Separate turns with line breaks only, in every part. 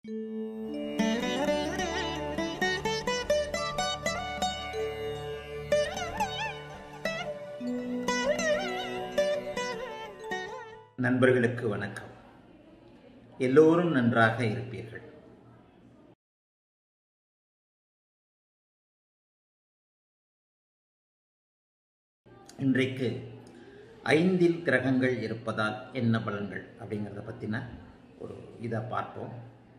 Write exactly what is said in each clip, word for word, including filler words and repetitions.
நண்பர்களுக்கு வணக்கம். எல்லோரும் நன்றாக இருப்பீர்கள். இன்றைக்கு ஐந்தில் கிரகங்கள் இருப்பதால் என்ன பலன்கள் அப்படிங்கிறத பற்றின ஒரு இதை பார்ப்போம்.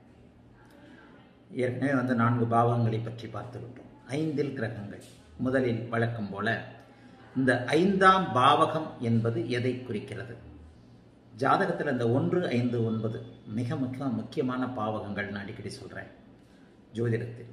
ஏற்கனவே வந்து நான்கு பாவங்களை பற்றி பார்த்துவிட்டோம். ஐந்தில் கிரகங்கள் முதலில் வழக்கம் போல இந்த ஐந்தாம் பாவகம் என்பது எதை குறிக்கிறது? ஜாதகத்தில் இந்த ஒன்று ஐந்து ஒன்பது மிக மிக முக்கியமான பாவகங்கள் நான் அடிக்கடி சொல்கிறேன் ஜோதிடத்தில்.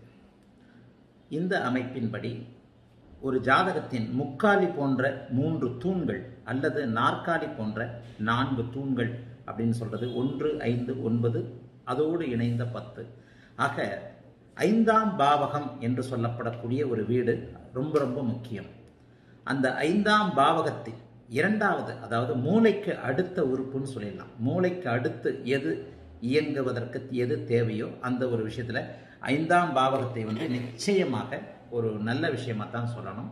இந்த அமைப்பின்படி ஒரு ஜாதகத்தின் முக்காலி போன்ற மூன்று தூண்கள் அல்லது நாற்காலி போன்ற நான்கு தூண்கள் அப்படின்னு சொல்கிறது ஒன்று ஐந்து ஒன்பது அதோடு இணைந்த பத்து. ஆக ஐந்தாம் பாவகம் என்று சொல்லப்படக்கூடிய ஒரு வீடு ரொம்ப ரொம்ப முக்கியம். அந்த ஐந்தாம் பாவகத்தில் இரண்டாவது, அதாவது மூளைக்கு அடுத்த உறுப்புன்னு சொல்லிடலாம். மூளைக்கு அடுத்து எது இயங்குவதற்கு எது தேவையோ அந்த ஒரு விஷயத்தில் ஐந்தாம் பாவகத்தை வந்து நிச்சயமாக ஒரு நல்ல விஷயமாக தான் சொல்லணும்.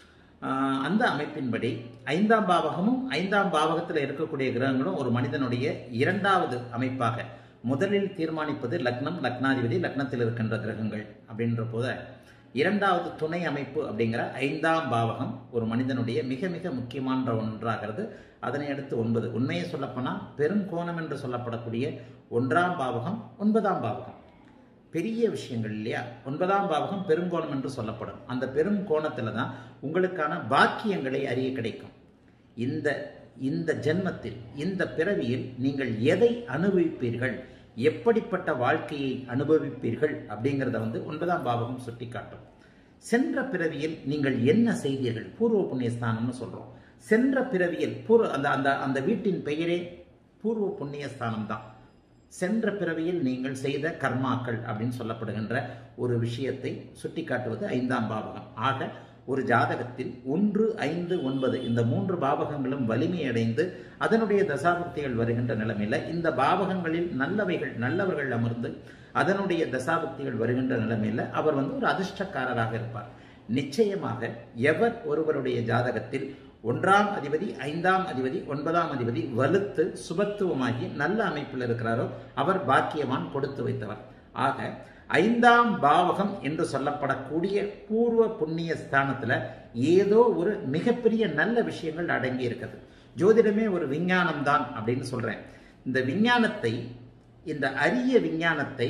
அந்த அமைப்பின்படி ஐந்தாம் பாவகமும் ஐந்தாம் பாவகத்தில் இருக்கக்கூடிய கிரகங்களும் ஒரு மனிதனுடைய இரண்டாவது அமைப்பாக முதலில் தீர்மானிப்பது லக்னம், லக்னாதிபதி, லக்னத்தில் இருக்கின்ற கிரகங்கள் அப்படின்ற போத இரண்டாவது துணை அமைப்பு அப்படிங்கிற ஐந்தாம் பாவகம் ஒரு மனிதனுடைய மிக மிக முக்கியமான ஒன்றாகிறது. அதனை அடுத்து ஒன்பது. உண்மையை சொல்லப்போனால் பெருங்கோணம் என்று சொல்லப்படக்கூடிய ஒன்றாம் பாவகம் ஒன்பதாம் பாவகம் பெரிய விஷயங்கள் இல்லையா? ஒன்பதாம் பாவகம் பெருங்கோணம் என்று சொல்லப்படும். அந்த பெருங்கோணத்தில் தான் உங்களுக்கான பாக்கியங்களை அறிய கிடைக்கும். இந்த இந்த ஜென்மத்தில் இந்த பிறவியில் நீங்கள் எதை அனுபவிப்பீர்கள், எப்படிப்பட்ட வாழ்க்கையை அனுபவிப்பீர்கள் அப்படிங்கிறத வந்து ஒன்பதாம் பாவகம் சுட்டி காட்டும். சென்ற பிறவியில் நீங்கள் என்ன செய்தீர்கள், பூர்வ புண்ணியஸ்தானம்னு சொல்றோம். சென்ற பிறவியில் பூர்வ அந்த அந்த அந்த வீட்டின் பெயரே பூர்வ புண்ணியஸ்தானம் தான். சென்ற பிறவியில் நீங்கள் செய்த கர்மாக்கள் அப்படின்னு சொல்லப்படுகின்ற ஒரு விஷயத்தை சுட்டி காட்டுவது ஐந்தாம் பாவகம். ஆக ஒரு ஜாதகத்தில் ஒன்று ஐந்து ஒன்பது இந்த மூன்று பாவகங்களும் வலிமையடைந்து அதனுடைய தசாபக்திகள் வருகின்ற நிலைமையில இந்த பாவகங்களில் நல்லவைகள் நல்லவர்கள் அமர்ந்து அதனுடைய தசாபக்திகள் வருகின்ற நிலைமையில அவர் வந்து ஒரு அதிர்ஷ்டக்காரராக இருப்பார். நிச்சயமாக எவர் ஒருவருடைய ஜாதகத்தில் ஒன்றாம் அதிபதி, ஐந்தாம் அதிபதி, ஒன்பதாம் அதிபதி வலுத்து சுபத்துவமாகி நல்ல அமைப்பில் இருக்கிறாரோ அவர் பாக்கியவான், கொடுத்து வைத்தவர். ஆக ஐந்தாம் பாவகம் என்று சொல்லப்படக்கூடிய பூர்வ புண்ணிய ஸ்தானத்துல ஏதோ ஒரு மிகப்பெரிய நல்ல விஷயங்கள் அடங்கி இருக்கிறது. ஜோதிடமே ஒரு விஞ்ஞானம் தான் அப்படின்னு சொல்றேன். இந்த விஞ்ஞானத்தை, இந்த அரிய விஞ்ஞானத்தை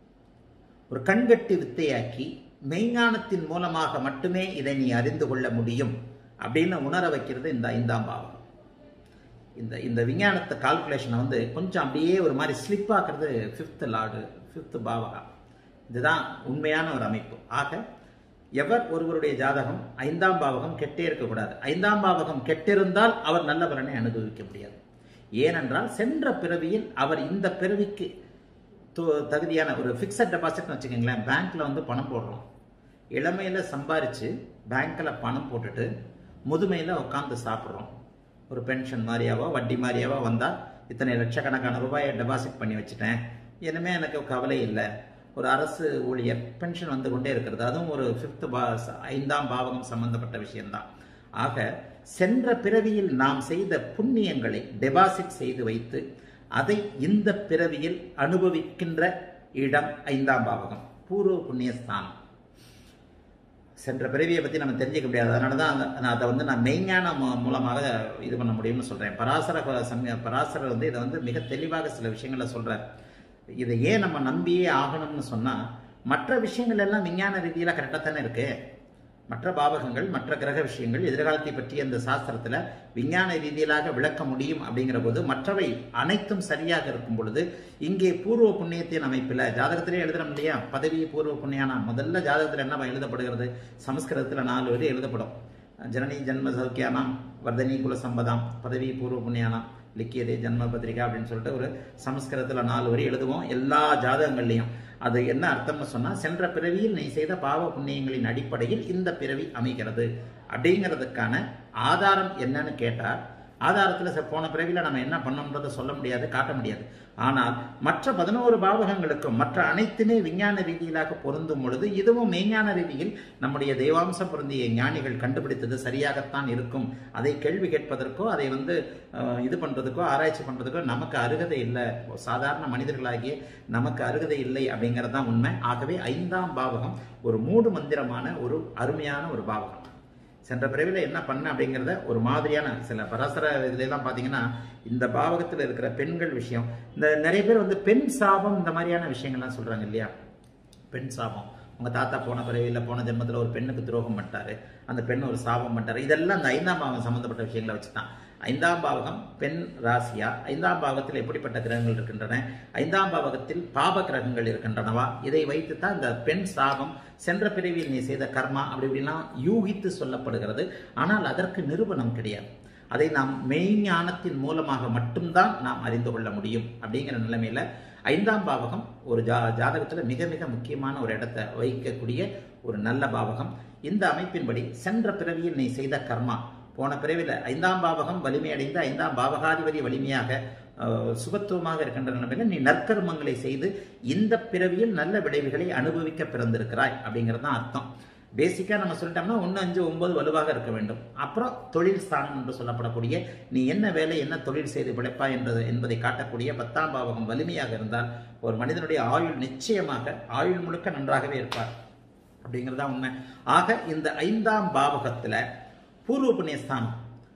ஒரு கண்கட்டி வித்தையாக்கி மெய்ஞானத்தின் மூலமாக மட்டுமே இதை நீ அறிந்து கொள்ள முடியும் அப்படின்னு உணர வைக்கிறது இந்த ஐந்தாம் பாவகம். இந்த இந்த விஞ்ஞானத்தை கால்குலேஷனை வந்து கொஞ்சம் அப்படியே ஒரு மாதிரி ஸ்லிப் ஆக்குறது ஃபிஃப்த் லார்டு, ஃபிஃப்த் பாவகம். இதுதான் உண்மையான ஒரு அமைப்பு. ஆக எவர் ஒருவருடைய ஜாதகம் ஐந்தாம் பாவகம் கெட்டே இருக்கக்கூடாது. ஐந்தாம் பாவகம் கெட்டிருந்தால் அவர் நல்ல பலனை அனுபவிக்க முடியாது. ஏனென்றால் சென்ற பிறவியில் அவர் இந்த பிறவிக்கு தகுதியான ஒரு பிக்சட் டெபாசிட்னு வச்சுக்கோங்களேன். பேங்க்ல வந்து பணம் போடுறோம். இளமையில சம்பாரிச்சு பேங்க்ல பணம் போட்டுட்டு முதுமையில உட்காந்து சாப்பிட்றோம். ஒரு பென்ஷன் மாதிரியாவோ வட்டி மாதிரியாவோ வந்தா இத்தனை லட்சக்கணக்கான ரூபாயை டெபாசிட் பண்ணி வச்சுட்டேன், இனிமே எனக்கு கவலை இல்லை. ஒரு அரசு ஊழியர் பென்ஷன் வந்து கொண்டே இருக்கிறது. அதுவும் ஒரு ஃபிஃப்த் பா ஐந்தாம் பாவகம் சம்பந்தப்பட்ட விஷயம்தான். ஆக சென்ற பிறவியில் நாம் செய்த புண்ணியங்களை டெபாசிட் செய்து வைத்து அதை இந்த பிறவியில் அனுபவிக்கின்ற இடம் ஐந்தாம் பாவகம், பூர்வ புண்ணியஸ்தானம். சென்ற பிறவியை பற்றி நம்ம தெரிஞ்சுக்க முடியாது. அதனால தான் நான் அதை வந்து நான் மெய்ஞான மூலமாக இது பண்ண முடியும்னு சொல்கிறேன். பராசர சமய பராசரர் வந்து இதை வந்து மிக தெளிவாக சில விஷயங்களை சொல்கிறார். இதை ஏன் நம்ம நம்பியே ஆகணும்னு சொன்னால், மற்ற விஷயங்கள் எல்லாம் விஞ்ஞான ரீதியில் கரெக்டாக தானே இருக்கு. மற்ற பாவகங்கள், மற்ற கிரக விஷயங்கள் எதிர்காலத்தை பற்றிய இந்த சாஸ்திரத்தில் விஞ்ஞான ரீதியிலாக விளக்க முடியும். அப்படிங்கிற போது மற்றவை அனைத்தும் சரியாக இருக்கும் பொழுது இங்கே பூர்வ புண்ணியத்தின் அமைப்பில் ஜாதகத்திலே எழுதுறோம் இல்லையா? பதவி பூர்வ புண்ணியானா முதல்ல ஜாதகத்தில் என்ன எழுதப்படுகிறது? சமஸ்கிருதத்தில் நாலு வரி எழுதப்படும். ஜனனி ஜன்ம சௌக்கியானாம் வர்தனி குல சம்பதாம் பதவி பூர்வ புண்ணியானாம் லிக்கியதே ஜன்ம பத்திரிகா அப்படின்னு சொல்லிட்டு ஒரு சமஸ்கிருதத்தில் நாலு வரி எழுதுவோம் எல்லா ஜாதகங்கள்லையும். அது என்ன அர்த்தம்னு சொன்னா, சென்ற பிறவியில் நீ செய்த பாவ புண்ணியங்களின் அடிப்படையில் இந்த பிறவி அமைகிறது அப்படிங்கிறதுக்கான ஆதாரம் என்னன்னு கேட்டால், ஆதாரத்தில் போன பிறவியில் நம்ம என்ன பண்ணோம்ன்றதை சொல்ல முடியாது, காட்ட முடியாது. ஆனால் மற்ற பதினோரு பாவகங்களுக்கும் மற்ற அனைத்துமே விஞ்ஞான ரீதியிலாக பொருந்தும் பொழுது இதுவும் மெய்ஞான ரீதியில் நம்முடைய தெய்வாம்சம் பொருந்திய ஞானிகள் கண்டுபிடித்தது சரியாகத்தான் இருக்கும். அதை கேள்வி கேட்பதற்கோ அதை வந்து இது பண்றதுக்கோ ஆராய்ச்சி பண்றதுக்கோ நமக்கு அருகதை இல்லை, சாதாரண மனிதர்களாகிய நமக்கு அருகதை இல்லை அப்படிங்கிறது தான் உண்மை. ஆகவே ஐந்தாம் பாவகம் ஒரு மூடு மந்திரமான ஒரு அருமையான ஒரு பாவகம். சென்ற பிறவில என்ன பண்ண அப்படிங்கிறத ஒரு மாதிரியான சில பராசர இதுலாம் பார்த்தீங்கன்னா இந்த பாவகத்தில் இருக்கிற பெண்கள் விஷயம், இந்த நிறைய பேர் வந்து பெண் சாபம் இந்த மாதிரியான விஷயங்கள்லாம் சொல்றாங்க இல்லையா. பெண் சாபம், உங்க தாத்தா போன பிறவியில் போன ஜென்மத்தில் ஒரு பெண்ணுக்கு துரோகம் பண்ணிட்டாரு, அந்த பெண் ஒரு சாபம் பண்ணிட்டாரு, இதெல்லாம் அந்த ஐந்தாம் பாவகம் சம்பந்தப்பட்ட விஷயங்களை வச்சுதான். ஐந்தாம் பாவகம் பெண் ராசியா, ஐந்தாம் பாவகத்தில் எப்படிப்பட்ட கிரகங்கள் இருக்கின்றன, ஐந்தாம் பாவகத்தில் பாப கிரகங்கள் இருக்கின்றனவா, இதை வைத்து தான் இந்த பெண் சாபம், சென்ற பிறவியில் நீ செய்த கர்மா அப்படி இப்படிலாம் யூகித்து சொல்லப்படுகிறது. ஆனால் அதற்கு நிரூபணம் கிடையாது. அதை நாம் மெய்ஞானத்தின் மூலமாக மட்டும்தான் நாம் அறிந்து கொள்ள முடியும். அப்படிங்கிற நிலைமையில ஐந்தாம் பாவகம் ஒரு ஜா ஜாதகத்துல மிக மிக முக்கியமான ஒரு இடத்தை வகிக்கக்கூடிய ஒரு நல்ல பாவகம். இந்த அமைப்பின்படி சென்ற பிறவியில் நீ செய்த கர்மா, போன பிறவில ஐந்தாம் பாவகம் வலிமையடைந்து ஐந்தாம் பாவகாதிபதி வலிமையாக சுபத்துவமாக இருக்கின்ற நிலைமையில நீ நற்கர்மங்களை செய்து இந்த பிறவியில் நல்ல விளைவுகளை அனுபவிக்க பிறந்திருக்கிறாய் அப்படிங்கிறது தான் அர்த்தம். பேசிக்கா நம்ம சொல்லிட்டோம்னா ஒன்று அஞ்சு ஒன்பது வலுவாக இருக்க வேண்டும். அப்புறம் தொழில் ஸ்தானம் என்று சொல்லப்படக்கூடிய நீ என்ன வேலை என்ன தொழில் செய்து பிழைப்பாய் என்பது என்பதை காட்டக்கூடிய பத்தாம் பாவகம் வலிமையாக இருந்தால் ஒரு மனிதனுடைய ஆயுள் நிச்சயமாக ஆயுள் முழுக்க நன்றாகவே இருப்பார் அப்படிங்கிறதா உண்மை. ஆக இந்த ஐந்தாம் பாவகத்துல பூர்வ புண்ணியஸ்தானம்,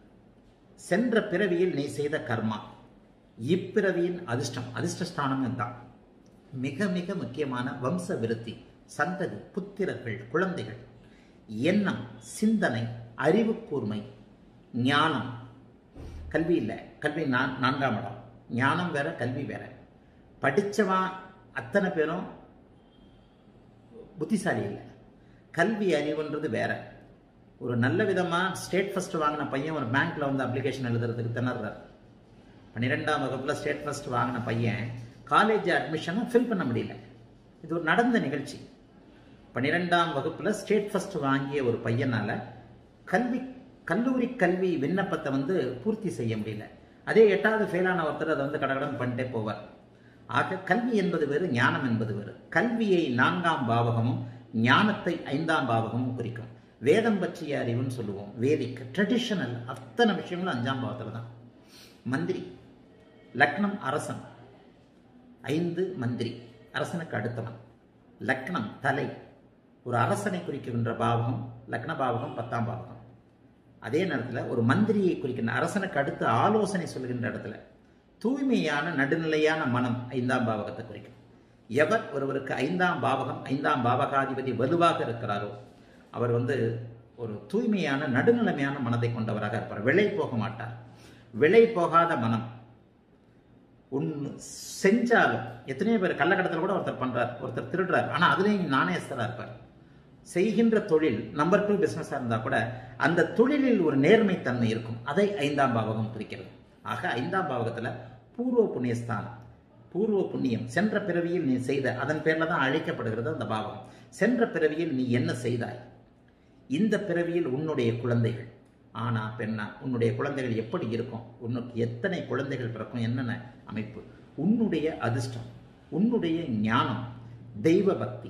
சென்ற பிறவியில் நீ செய்த கர்மா, இப்பிறவியின் அதிர்ஷ்டம், அதிர்ஷ்டஸ்தானம் தான் மிக மிக முக்கியமான வம்ச விருத்தி, சந்ததி, புத்திரர்கள், குழந்தைகள், எண்ணம், சிந்தனை, அறிவு கூர்மை, ஞானம். கல்வி இல்லை, கல்வி நான் நான்காம் இடம். ஞானம் வேற கல்வி வேற. படித்தவன் அத்தனை பேரும் புத்திசாலி இல்லை. கல்வி அறிவுன்றது வேற. ஒரு நல்ல விதமாக ஸ்டேட் ஃபர்ஸ்ட் வாங்கின பையன் ஒரு பேங்க்ல வந்து அப்ளிகேஷன் எழுதுறதுக்கு திணறார். பன்னிரெண்டாம் வகுப்புல ஸ்டேட் ஃபர்ஸ்ட் வாங்கின பையன் காலேஜ் அட்மிஷனை ஃபில் பண்ண முடியல. இது ஒரு நடந்த நிகழ்ச்சி. பன்னிரெண்டாம் வகுப்புல ஸ்டேட் ஃபர்ஸ்ட் வாங்கிய ஒரு பையனால கல்வி கல்லூரி கல்வி விண்ணப்பத்தை வந்து பூர்த்தி செய்ய முடியல. அதே எட்டாவது ஃபெயிலான ஒருத்தர் அதை வந்து கடகடன் பண்ணிட்டே போவார். ஆக கல்வி என்பது வேறு, ஞானம் என்பது வேறு. கல்வியை நான்காம் பாவகமும் ஞானத்தை ஐந்தாம் பாவகமும் குறிக்கும். வேதம் பற்றிய அறிவுன்னு சொல்லுவோம், வேதிக் ட்ரெடிஷனல் அத்தனை விஷயங்களும் அஞ்சாம் பாவத்தில் தான். மந்திரி லக்னம் அரசன், ஐந்து மந்திரி அரசனுக்கு அடுத்தவன். லக்னம் தலை, ஒரு அரசனை குறிக்கின்ற பாவகம் லக்ன பாவகம் பத்தாம் பாவகம். அதே நேரத்தில் ஒரு மந்திரியை குறிக்கின்ற அரசனுக்கு அடுத்து ஆலோசனை சொல்கின்ற இடத்துல தூய்மையான நடுநிலையான மனம் ஐந்தாம் பாவகத்தை குறிக்கும். எவர் ஒருவருக்கு ஐந்தாம் பாவகம் ஐந்தாம் பாவகாதிபதி வலுவாக இருக்கிறாரோ அவர் வந்து ஒரு தூய்மையான நடுநிலைமையான மனதை கொண்டவராக இருப்பார். விலை போக மாட்டார். விலை போகாத மனம். ஒன்று செஞ்சாலும் எத்தனையோ பேர் கள்ளக்கடத்தில் கூட ஒருத்தர் பண்றார், ஒருத்தர் திருடுறார், ஆனா அதுலேயும் நாணயஸ்தரா இருப்பார். செய்கின்ற தொழில் நம்பர் டூ பிசினஸா இருந்தா கூட அந்த தொழிலில் ஒரு நேர்மைத்தன்மை இருக்கும். அதை ஐந்தாம் பாவகம் குறிக்கிறது. ஆக ஐந்தாம் பாவகத்துல பூர்வ புண்ணியஸ்தானம், பூர்வ புண்ணியம், சென்ற பிறவியில் நீ செய்த, அதன் பேர்ல தான் அழைக்கப்படுகிறது அந்த பாவகம். சென்ற பிறவியில் நீ என்ன செய்தாய், இந்த பிறவியில் உன்னுடைய குழந்தைகள் ஆனா பெண்ணா, உன்னுடைய குழந்தைகள் எப்படி இருக்கும், உனக்கு எத்தனை குழந்தைகள் பிறக்கும், என்னென்ன அமைப்பு, உன்னுடைய அதிர்ஷ்டம், உன்னுடைய ஞானம், தெய்வ பக்தி,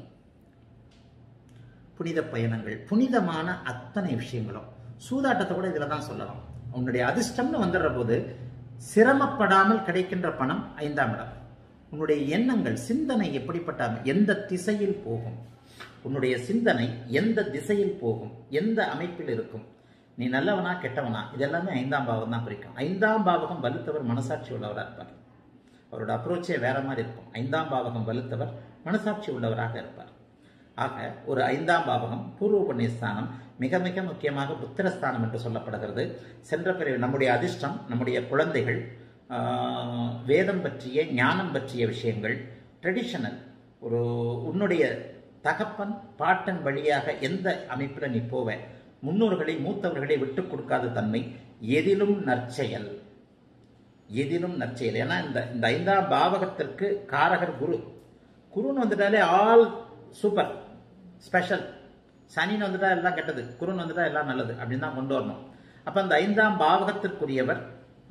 புனித பயணங்கள், புனிதமான அத்தனை விஷயங்களும். சூதாட்டத்தை கூட இதுல தான் சொல்லலாம். உன்னுடைய அதிர்ஷ்டம்னு வந்துடுற போது சிரமப்படாமல் கிடைக்கின்ற பணம் ஐந்தாம் இடம். உன்னுடைய எண்ணங்கள், சிந்தனை எப்படிப்பட்ட, எந்த திசையில் போகும், உன்னுடைய சிந்தனை எந்த திசையில் போகும், எந்த அமைப்பில் இருக்கும், நீ நல்லவனா கெட்டவனா, இதெல்லாமே ஐந்தாம் பாவகம் தான் குறிக்கும். ஐந்தாம் பாவகம் வலுத்தவர் மனசாட்சி உள்ளவராக இருப்பார். அவரோட அப்ரோச்சே வேற மாதிரி இருக்கும். ஐந்தாம் பாவகம் வலுத்தவர் மனசாட்சி உள்ளவராக இருப்பார். ஆக ஒரு ஐந்தாம் பாவகம் பூர்வ புண்ணியஸ்தானம், மிக மிக முக்கியமாக புத்திரஸ்தானம் என்று சொல்லப்படுகிறது. சென்ற பிறகு நம்முடைய அதிர்ஷ்டம், நம்முடைய குழந்தைகள், வேதம் பற்றிய ஞானம் பற்றிய விஷயங்கள், ட்ரெடிஷனல், ஒரு உன்னுடைய தகப்பன் பாட்டன் வழியாக எந்த அமைப்பில் நீ போவ, முன்னோர்களை மூத்தவர்களை விட்டு கொடுக்காத தன்மை, எதிலும் நற்செயல், எதிலும் நற்செயல். ஏன்னா இந்த இந்த ஐந்தாம் பாவகத்திற்கு காரகர் குரு. குருன்னு வந்துட்டாலே ஆல் சூப்பர் ஸ்பெஷல். சனின்னு வந்துட்டா எல்லாம் கெட்டது, குருன்னு வந்துட்டா எல்லாம் நல்லது அப்படின்னு தான் கொண்டு வரணும். அப்ப அந்த ஐந்தாம் பாவகத்திற்குரியவர்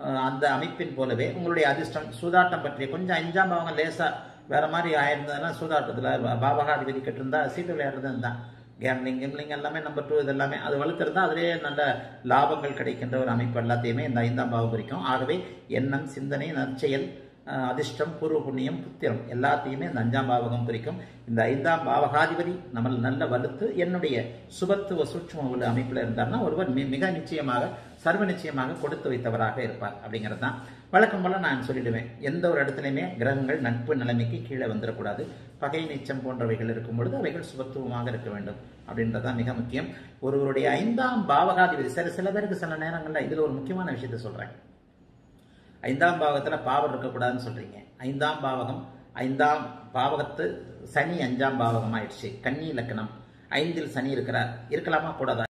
அந்த அமைப்பின் போலவே உங்களுடைய அதிர்ஷ்டம் சூதாட்டம் பற்றிய கொஞ்சம் அஞ்சாம் பாவங்க லேசா வேற மாதிரி ஆயிருந்ததுன்னா சூதாட்டத்தில் பாவகாதிபதி கட்டிருந்தா சீட்டு விளையாடுறது தான் கேம்லிங் கிம்லிங் எல்லாமே நம்பர் டூ இது எல்லாமே அது வலுத்திருந்தா அதிலேயே நல்ல லாபங்கள் கிடைக்கின்ற ஒரு அமைப்பு எல்லாத்தையுமே இந்த ஐந்தாம் பாவம் குறிக்கும். ஆகவே எண்ணம், சிந்தனை, நற்செயல், அதிர்ஷ்டம், பூர்வ புண்ணியம், புத்திரம் எல்லாத்தையுமே இந்த அஞ்சாம் பாவகம் குறிக்கும். இந்த ஐந்தாம் பாவகாதிபதி நம்ம நல்ல வலுத்து என்னுடைய சுபத்துவ சூட்சும உள்ள அமைப்பில் இருந்தார்னா ஒருவர் மிக நிச்சயமாக சர்வ நிச்சயமாக கொடுத்து வைத்தவராக இருப்பார் அப்படிங்கிறது தான். வழக்கம் போல நான் சொல்லிடுவேன், எந்த ஒரு இடத்துலையுமே கிரகங்கள் நட்பு நிலைமைக்கு கீழே வந்துடக்கூடாது. பகை நீச்சம் போன்றவைகள் இருக்கும் பொழுது அவைகள் சுபத்துவமாக இருக்க வேண்டும் அப்படின்றதான் மிக முக்கியம். ஒருவருடைய ஐந்தாம் பாவகாதிபதி சரி சில பேருக்கு சில நேரங்களில் இதில் ஒரு முக்கியமான விஷயத்த சொல்றேன். ஐந்தாம் பாவத்துல பாவம் இருக்கக்கூடாதுன்னு சொல்றீங்க. ஐந்தாம் பாவகம் ஐந்தாம் பாவகத்து சனி அஞ்சாம் பாவகம் ஆயிடுச்சு. கன்னி லக்னம் ஐந்தில் சனி இருக்கிறார், இருக்கலாமா கூடாதா?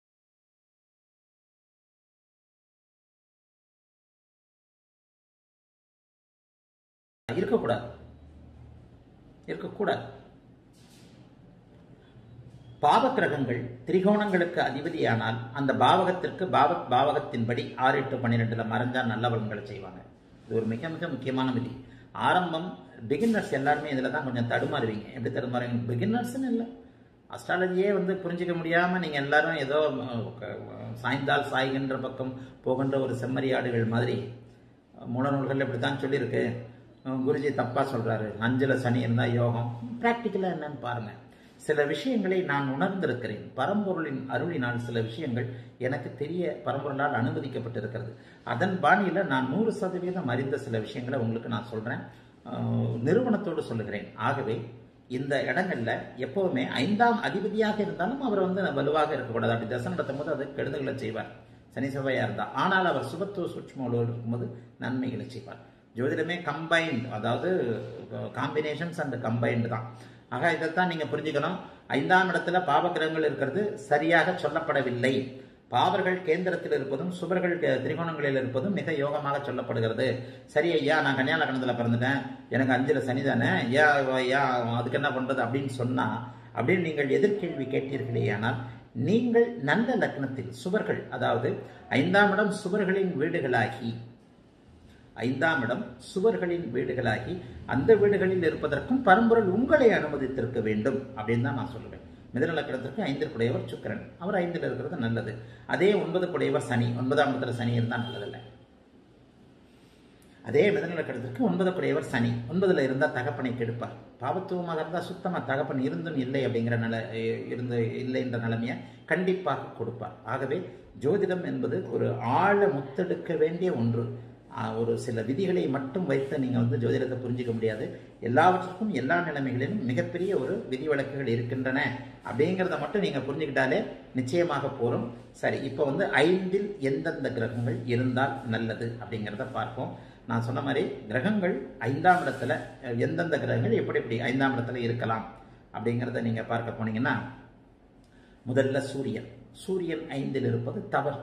இருக்கக்கூடாது, இருக்கக்கூடாது. பாவ கிரகங்கள் திரிகோணங்களுக்கு அதிபதியானால் அந்த பாவகத்திற்கு பாவ பாவகத்தின்படி ஆறு எட்டு பன்னிரெண்டுல மறைஞ்சா நல்ல பலன்களை செய்வாங்க. இது ஒரு மிக மிக முக்கியமான விதி. ஆரம்பம் பிகினர்ஸ் எல்லாருமே இதில் தான் கொஞ்சம் தடுமாறுவீங்க. எப்படி தடுமாறுவீங்க? பிகினர்ஸ்ன்னு இல்லை, அஸ்ட்ராலஜியே வந்து புரிஞ்சிக்க முடியாமல் நீங்கள் எல்லாரும் ஏதோ சாய்ந்தால் சாய்கின்ற பக்கம் போகின்ற ஒரு செம்மறியாடுகள் மாதிரி மூலநூல்கள் இப்படி தான் சொல்லியிருக்கு. குருஜி தப்பாக சொல்கிறாரு, அஞ்சில் சனி இருந்தால் யோகம். ப்ராக்டிக்கலாக என்னன்னு பாருங்கள். சில விஷயங்களை நான் உணர்ந்திருக்கிறேன். பரம்பொருளின் அருளினால் சில விஷயங்கள் எனக்கு தெரிய பரம்பொருளால் அனுமதிக்கப்பட்டிருக்கிறது. அதன் பாணியில் நான் நூறு சதவீதம் அறிந்த சில விஷயங்களை உங்களுக்கு நான் சொல்கிறேன், நிறுவனத்தோடு சொல்லுகிறேன். ஆகவே இந்த இடங்கள்ல எப்பவுமே ஐந்தாம் அதிபதியாக இருந்தாலும் அவர் வந்து வலுவாக இருக்கக்கூடாது. அப்படி தசை நடத்தும் போது அது கெடுதல்களை செய்வார், சனி செவ்வாயா இருந்தால். ஆனால் அவர் சுபத்துவ சூட்சுமோடு இருக்கும்போது நன்மைகளை செய்வார். ஜோதிடமே கம்பைன்ட், அதாவது காம்பினேஷன்ஸ் அண்ட் கம்பைன்டு தான். ஆக இதைத்தான் நீங்க புரிஞ்சுக்கணும். ஐந்தாம் இடத்துல பாவகிரகங்கள் இருக்கிறது சரியாக சொல்லப்படவில்லை. பாவர்கள் கேந்திரத்தில் இருப்பதும் சுபர்கள் திரிகோணங்களில் இருப்பதும் மிக யோகமாக சொல்லப்படுகிறது. சரி ஐயா, நான் கன்னியா லக்னத்தில் பிறந்துட்டேன், எனக்கு அஞ்சுல சனி தானே, ஐயா ஐயா அதுக்கு என்ன பண்றது அப்படின்னு சொன்னா அப்படின்னு நீங்கள் எதிர்கேள்வி கேட்டீர்களே, ஆனால் நீங்கள் நல்ல லக்னத்தில் சுபர்கள், அதாவது ஐந்தாம் இடம் சுபர்களின் வீடுகளாகி ஐந்தாம் இடம் சுவர்களின் வீடுகளாகி அந்த வீடுகளில் இருப்பதற்கும் பரம்பொருள் உங்களை அனுமதித்திருக்க வேண்டும் அப்படின்னு தான் நான் சொல்லுவேன். மிதுன லக்னத்திற்கு ஐந்திற்குடையவர் சுக்கிரன், அவர் ஐந்தில் இருக்கிறது நல்லது. அதே ஒன்பதுக்குடையவர் சனி, ஒன்பதாம் இடத்துல சனி இருந்தால் நல்லதில்லை. அதே மிதுன லக்னத்திற்கு ஒன்பதுக்குடையவர் சனி, ஒன்பதுல இருந்தால் தகப்பனை கெடுப்பார். பாவத்துவமாக இருந்தால் சுத்தமாக தகப்பன் இருந்தும் இல்லை அப்படிங்கிற நில இருந்து இல்லை என்ற நிலைமையை கண்டிப்பாக கொடுப்பார். ஆகவே ஜோதிடம் என்பது ஒரு ஆழ முத்தெடுக்க வேண்டிய ஒன்று. ஒரு சில விதிகளை மட்டும் வைத்து நீங்கள் வந்து ஜோதிடத்தை புரிஞ்சிக்க முடியாது. எல்லாவற்றுக்கும் எல்லா நிலைமைகளிலும் மிகப்பெரிய ஒரு விதிவிலக்குகள் இருக்கின்றன அப்படிங்கிறத மட்டும் நீங்கள் புரிஞ்சுக்கிட்டாலே நிச்சயமாக போகிறோம். சரி, இப்போ வந்து ஐந்தில் எந்தெந்த கிரகங்கள் இருந்தால் நல்லது அப்படிங்கிறத பார்ப்போம். நான் சொன்ன மாதிரி கிரகங்கள் ஐந்தாம் இடத்துல எந்தெந்த கிரகங்கள் எப்படி எப்படி ஐந்தாம் இடத்துல இருக்கலாம் அப்படிங்கிறத நீங்கள் பார்க்க போனீங்கன்னா, முதல்ல சூரியன். சூரியன் ஐந்தில் இருப்பது தவறு.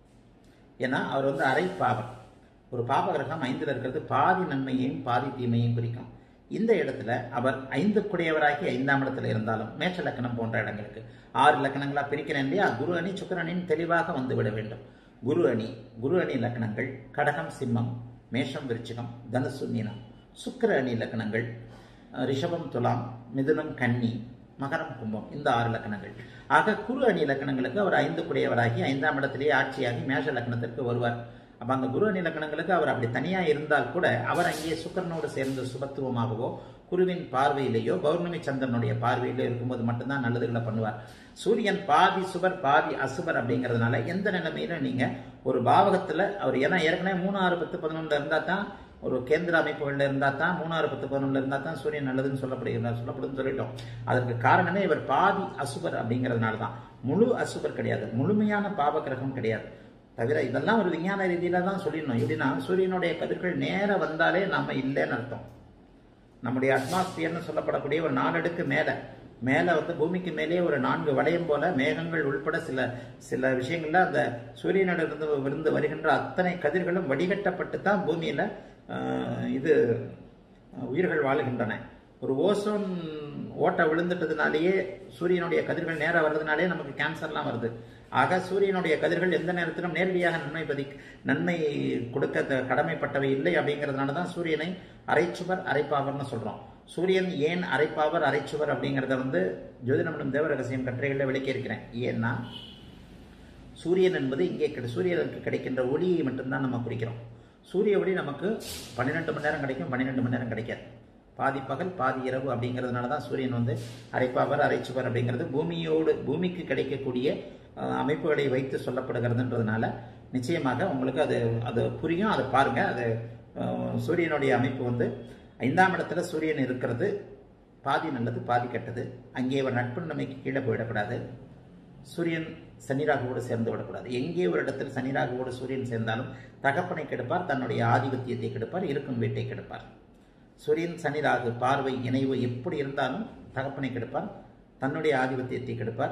ஏன்னா அவர் வந்து அரை பாவம். ஒரு பாப கிரகம் ஐந்தில் இருக்கிறது பாதி நன்மையையும் பாதி தீமையும் குறிக்கும். இந்த இடத்துல அவர் ஐந்துக்குடையவராகி ஐந்தாம் இடத்துல இருந்தாலும் மேஷ லக்கணம் போன்ற இடங்களுக்கு ஆறு லக்கணங்களா பிரிக்கிறேன் இல்லையா, குரு அணி சுக்கிரனின் தெளிவாக வந்து விட வேண்டும். குரு அணி குரு அணி லக்கணங்கள் கடகம் சிம்மம், மேஷம் விருச்சிகம், தனுசு மீனம். சுக்கிர அணி லக்கணங்கள் ரிஷபம் துலாம், மிதுனம் கன்னி, மகரம் கும்பம். இந்த ஆறு லக்கணங்கள். ஆக குரு அணி லக்கணங்களுக்கு அவர் ஐந்துக்குடையவராகி ஐந்தாம் இடத்திலேயே ஆட்சியாகி மேஷ லக்கணத்திற்கு வருவார். அப்போ அந்த குரு அணி லக்கணங்களுக்கு அவர் அப்படி தனியாக இருந்தால் கூட அவர் அங்கே சுக்கிரனோடு சேர்ந்து சுபத்துவமாகவோ குருவின் பார்வையிலேயோ பௌர்ணமி சந்திரனுடைய பார்வையிலோ இருக்கும்போது மட்டும்தான் நல்லதுகளை பண்ணுவார். சூரியன் பாதி சுபர் பாதி அசுபர் அப்படிங்கிறதுனால எந்த நிலைமையில நீங்க ஒரு பாவகத்துல அவர், ஏன்னா ஏற்கனவே மூணு ஆறு பத்து பதினொன்றுல இருந்தா தான், ஒரு கேந்திர அமைப்புகள்ல இருந்தா தான், மூணு ஆறு பத்து பதினொன்றுல இருந்தா தான் சூரியன் நல்லதுன்னு சொல்லப்படுகிறார் சொல்லப்படுதுன்னு சொல்லிட்டோம். அதற்கு காரணமே இவர் பாதி அசுபர் அப்படிங்கிறதுனால தான். முழு அசுபர் கிடையாது, முழுமையான பாவ கிரகம் கிடையாது. தவிர இதெல்லாம் ஒரு விஞ்ஞான ரீதியில தான் சொல்லிடணும். எப்படின்னா சூரியனுடைய கதிர்கள் நேர வந்தாலே நம்ம இல்லைன்னு அர்த்தம். நம்முடைய அட்மாஸ்பியர்னு சொல்லப்படக்கூடிய ஒரு நாலடுக்கு மேல மேல வந்து பூமிக்கு மேலே ஒரு நான்கு வளையம் போல மேகங்கள் உள்பட சில சில விஷயங்கள்ல அந்த சூரியனிடமிருந்து விருந்து வருகின்ற அத்தனை கதிர்களும் வடிகட்டப்பட்டு தான் பூமியில இது உயிர்கள் வாழுகின்றன. ஒரு ஓசோன் ஓட்டை விழுந்துட்டதுனாலேயே சூரியனுடைய கதிர்கள் நேரம் வர்றதுனாலே நமக்கு கேன்சர்லாம் வருது. ஆக சூரியனுடைய கதிர்கள் எந்த நேரத்திலும் நேரடியாக நன்மை பதி நன்மை கொடுக்க கடமைப்பட்டவை இல்லை. அப்படிங்கிறதுனால தான் சூரியனை அரைச்சுவர் அரைப்பாவர்னு சொல்றோம். சூரியன் ஏன் அரைப்பாவர் அரைச்சுவர் அப்படிங்கிறத வந்து ஜோதிடமனம் தேவ ரகசியம் கட்டுரைகளில் விளக்கி இருக்கிறேன். ஏன்னா சூரியன் என்பது இங்கே சூரியனுக்கு கிடைக்கின்ற ஒளியை மட்டும்தான் நம்ம குறிக்கிறோம். சூரிய ஒளி நமக்கு பன்னிரெண்டு மணி நேரம் கிடைக்கும், பன்னிரெண்டு மணி நேரம் கிடைக்காது. பாதி பகல் பாதி இரவு. அப்படிங்கிறதுனால தான் சூரியன் வந்து அரைப்பாவர் அரைச்சுவர் அப்படிங்கிறது பூமியோடு பூமிக்கு கிடைக்கக்கூடிய அமைப்புகளை வைத்து சொல்லப்படுகிறதுன்றதுனால நிச்சயமாக உங்களுக்கு அது அது புரியும். அதை பாருங்க. அது சூரியனுடைய அமைப்பு வந்து ஐந்தாம் இடத்துல சூரியன் இருக்கிறது பாதி நல்லது பாதி கெட்டது. அங்கே ஒரு நட்பு நன்மைக்கு கீழே போயிடக்கூடாது. சூரியன் சனிராகுவோடு சேர்ந்து விடக்கூடாது. எங்கே ஒரு இடத்தில் சனிராகுவோடு சூரியன் சேர்ந்தாலும் தகப்பனை கெடுப்பார், தன்னுடைய ஆதிபத்தியத்தை கெடுப்பார், இருக்கும் வீட்டை கெடுப்பார். சூரியன் சனிராகு பார்வை இணைவு எப்படி இருந்தாலும் தகப்பனை கெடுப்பார், தன்னுடைய ஆதிபத்தியத்தை கெடுப்பார்,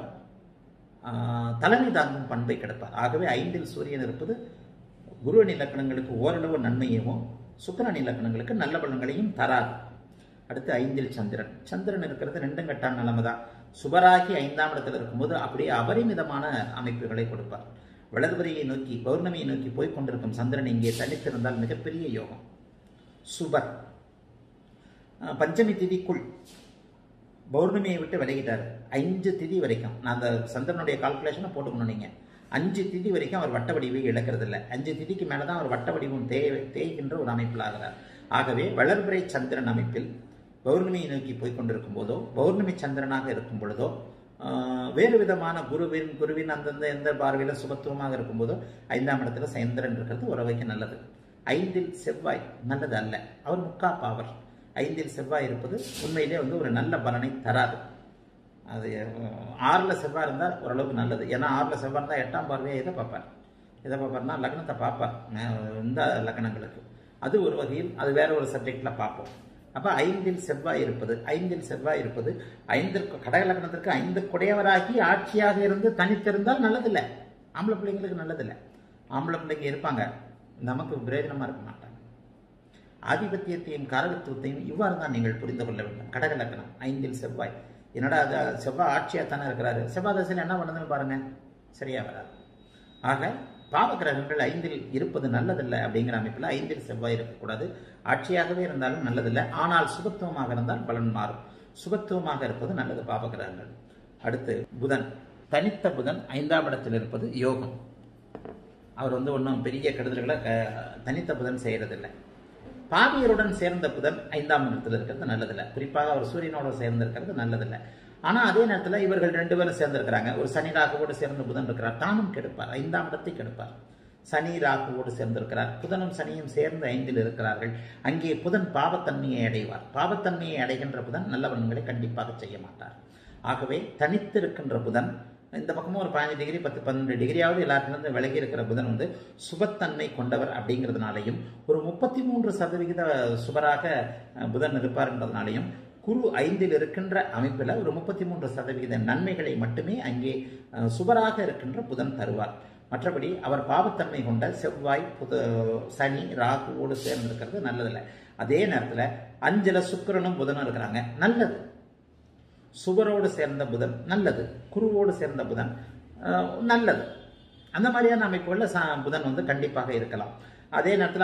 தலைமை தாங்கும் பண்பை கெடுப்பார். ஆகவே ஐந்தில் சூரியன் இருப்பது குருவன் இலக்கணங்களுக்கு ஓரளவு நன்மையவும் சுக்கிரன் இலக்கணங்களுக்கு நல்ல பலன்களையும் தராது. அடுத்து ஐந்தில் சந்திரன். சந்திரன் இருக்கிறது ரெண்டும் கட்டான நிலைமை தான். சுபராகி ஐந்தாம் இடத்தில் இருக்கும்போது அப்படியே அபரிமிதமான அமைப்புகளை கொடுப்பார். வலதுவரையை நோக்கி பௌர்ணமியை நோக்கி போய் கொண்டிருக்கும் சந்திரன் இங்கே தனித்திருந்தால் மிகப்பெரிய யோகம். சுபர் பஞ்சமி திதிக்குள் பௌர்ணமியை விட்டு விலகிட்டார். அஞ்சு திதி வரைக்கும் நான் அந்த சந்திரனுடைய கால்குலேஷனை போட்டுக்கணும். நீங்கள் அஞ்சு திதி வரைக்கும் அவர் வட்ட வடிவை இழக்கிறது இல்லை. அஞ்சு திதிக்கு மேலே தான் அவர் வட்ட வடிவம் தே தேய்கின்ற ஒரு அமைப்பில் ஆகிறார். ஆகவே வளர்பிறை சந்திரன் அமைப்பில் பௌர்ணமியை நோக்கி போய் கொண்டிருக்கும் போதோ பௌர்ணமி சந்திரனாக இருக்கும் பொழுதோ வேறு விதமான குருவின் குருவின் அந்தந்த எந்த பார்வையில் சுபத்துவமாக இருக்கும்போதோ ஐந்தாம் இடத்துல சந்திரன் இருக்கிறது உறவைக்கு நல்லது. ஐந்தில் செவ்வாய் நல்லது அல்ல, அவர் முக்கா பாவர். ஐந்தில் செவ்வாய் இருப்பது உண்மையிலே வந்து ஒரு நல்ல பலனை தராது. அது ஆறில் செவ்வாய் இருந்தால் ஓரளவுக்கு நல்லது. ஏன்னா ஆறில் செவ்வாய் இருந்தால் எட்டாம் பார்வையை எதை பார்ப்பார் எதை பார்ப்பார்னா லக்னத்தை பார்ப்பார். இந்த லக்னங்களுக்கு அது ஒரு வகையில் அது வேற ஒரு சப்ஜெக்டில் பார்ப்போம். அப்போ ஐந்தில் செவ்வாய் இருப்பது ஐந்தில் செவ்வாய் இருப்பது ஐந்திற்கு கடக லக்னத்திற்கு ஐந்து குடையவராகி ஆட்சியாக இருந்து தனித்திருந்தால் நல்லதில்லை. ஆம்பளை பிள்ளைங்களுக்கு நல்லதில்லை. ஆம்பளை பிள்ளைங்க இருப்பாங்க, நமக்கு பிரயோஜனமாக இருக்க மாட்டாங்க. ஆதிபத்தியத்தையும் காரகத்துவத்தையும் இவ்வாறு தான் நீங்கள் புரிந்து கொள்ள வேண்டும். கடக லக்னம் ஐந்தில் செவ்வாய். என்னடா அது செவ்வாய் ஆட்சியாக தானே இருக்கிறாரு, செவ்வாய் தசையில் என்ன பண்ணுதுன்னு பாருங்க, சரியா வராது. ஆக பாவ கிரகங்கள் ஐந்தில் இருப்பது நல்லதில்லை. அப்படிங்கிற அமைப்பில் ஐந்தில் செவ்வாய் இருக்கக்கூடாது. ஆட்சியாகவே இருந்தாலும் நல்லதில்லை. ஆனால் சுபத்துவமாக இருந்தால் பலன் மாறும். சுபத்துவமாக இருப்பது நல்லது பாவ கிரகங்கள். அடுத்து புதன். தனித்த புதன் ஐந்தாம் இடத்தில் இருப்பது யோகம். அவர் வந்து ஒன்றும் பெரிய கெடுதல்களை தனித்த புதன் செய்யறதில்லை. பாவியருடன் சேர்ந்த புதன் ஐந்தாம் இடத்தில் இருக்கிறது நல்லதில்லை. குறிப்பாக அவர் சூரியனோட சேர்ந்திருக்கிறது நல்லதில்லை. ஆனால் அதே நேரத்தில் இவர்கள் ரெண்டு பேரும் சேர்ந்திருக்கிறாங்க. ஒரு சனி ராகுவோடு சேர்ந்த புதன் இருக்கிறார், தானும் கெடுப்பார், ஐந்தாம் இடத்தை கெடுப்பார். சனி ராகுவோடு சேர்ந்திருக்கிறார், புதனும் சனியும் சேர்ந்து ஐந்தில் இருக்கிறார்கள். அங்கே புதன் பாவத்தன்மையை அடைவார். பாவத்தன்மையை அடைகின்ற புதன் நல்ல பலன்களை கண்டிப்பாக செய்ய மாட்டார். ஆகவே தனித்து இருக்கின்ற புதன் இந்த பக்கமும் ஒரு பதினஞ்சு டிகிரி பத்து பன்னெண்டு டிகிரியாவது எல்லாத்திலிருந்து விலகி இருக்கிற புதன் வந்து சுபத்தன்மை கொண்டவர். அப்படிங்கிறதுனாலையும் ஒரு முப்பத்தி மூன்று சதவிகித சுபராக புதன் இருப்பார்ன்றதுனாலையும் குரு ஐந்தில் இருக்கின்ற அமைப்பில் ஒரு முப்பத்தி மூன்று சதவிகித நன்மைகளை மட்டுமே அங்கே சுபராக இருக்கின்ற புதன் தருவார். மற்றபடி அவர் பாவத்தன்மை கொண்ட செவ்வாய் புத சனி ராகுவோடு சேர்ந்திருக்கிறது நல்லதில்லை. அதே நேரத்தில் அஞ்சுல சுக்கிரனும் புதனும் இருக்கிறாங்க, நல்லது. சுபரோடு சேர்ந்த புதன் நல்லது, குருவோடு சேர்ந்த புதன் நல்லது. அந்த மாதிரியான அமைப்புகளில் புதன் வந்து கண்டிப்பாக இருக்கலாம். அதே நேரத்தில்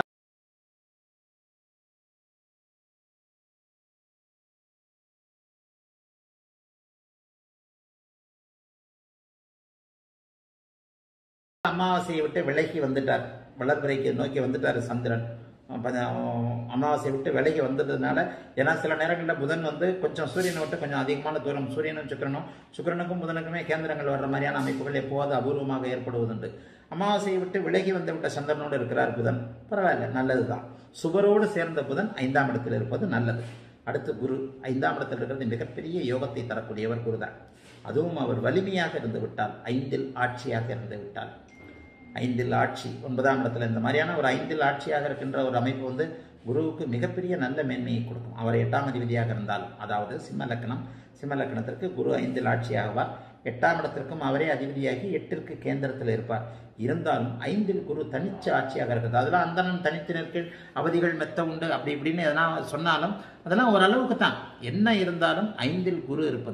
அமாவாசையை விட்டு விலகி வந்துட்டார், வளர்பிறைக்கு நோக்கி வந்துட்டார் சந்திரன். அமாவாசை விட்டு விலகி வந்ததுனால, ஏன்னா சில நேரங்களில் புதன் வந்து கொஞ்சம் சூரியனை விட்டு கொஞ்சம் அதிகமான தூரம், சூரியனும் சுக்கிரனும் சுக்கிரனுக்கும் புதனுக்குமே கேந்திரங்கள் வர்ற மாதிரியான அமைப்புகள் எப்போது அபூர்வமாக ஏற்படுவதுண்டு. அமாவாசையை விட்டு விலகி வந்து விட்ட சந்திரனோடு இருக்கிறார் புதன், பரவாயில்ல, நல்லதுதான். சுபரோடு சேர்ந்த புதன் ஐந்தாம் இடத்தில் இருப்பது நல்லது. அடுத்து குரு ஐந்தாம் இடத்தில் இருக்கிறது மிகப்பெரிய யோகத்தை தரக்கூடியவர் குருதான். அதுவும் அவர் வலிமையாக இருந்து விட்டால், ஐந்தில் ஆட்சியாக இருந்து விட்டால், ஐந்தில் ஆட்சி ஒன்பதாம் இடத்துல இந்த மாதிரியான ஒரு ஐந்தில் ஆட்சியாக இருக்கின்ற ஒரு அமைப்பு வந்து குருவுக்கு மிகப்பெரிய நல்ல மேன்மையை கொடுக்கும். அவர் எட்டாம் அதிபதியாக இருந்தாலும், அதாவது சிம்ம லக்னம், சிம்ம லக்னத்திற்கு குரு ஐந்தில் ஆட்சியாகுவார். எட்டாம் இடத்திற்கும் அவரே அதிபதியாகி எட்டிற்கு கேந்திரத்தில் இருப்பார். இருந்தாலும் ஐந்தில் குரு தனிச்சு ஆட்சியாக இருக்கிறது. அதெல்லாம் அந்தனன் தனித்தினர்கள் அவதிகள் மெத்த உண்டு அப்படி இப்படின்னு எதனா சொன்னாலும் அதெல்லாம் ஓரளவுக்கு தான். என்ன இருந்தாலும் ஐந்தில் குரு இருப்பது